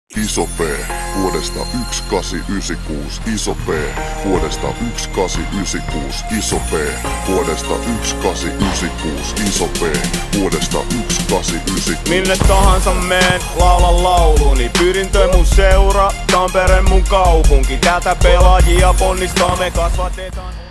Iso P vuodesta 1896, Iso P vuodesta 1896, Iso P vuodesta 1896, Iso P vuodesta 1896. Minne tahansa meen, laulan lauluni. Pyrintöön mun seura, Tampere mun kaupunki. Täältä pelaajia ponnistaa, me kasvatetaan.